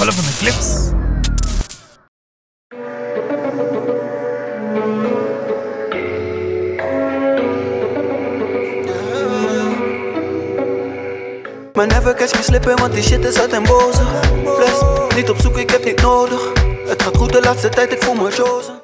Ballen van de clips. Maar never catch me slippen, want die shit is uit en boze. Fles, niet op zoek, ik heb niet nodig. Het gaat goed de laatste tijd, ik voel me chosen.